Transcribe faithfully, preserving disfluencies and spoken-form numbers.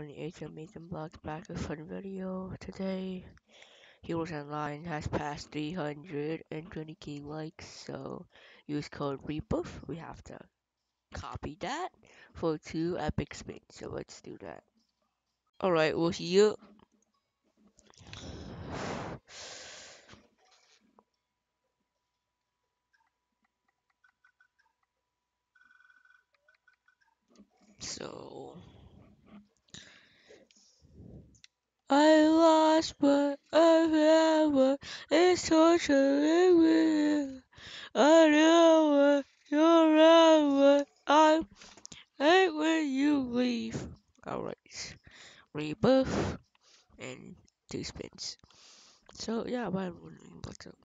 everyone, it's Amazing Vlogs back with a fun video. Today, Heroes Online has passed three hundred twenty k likes, so use code rebirth. We have to copy that for two epic spins, so let's do that. Alright, we'll see you. So, I lost what I found, it's torturing me. I know what you're around, I'm hate when you leave. Alright. Rebirth and two spins. So yeah, bye everyone. What's up?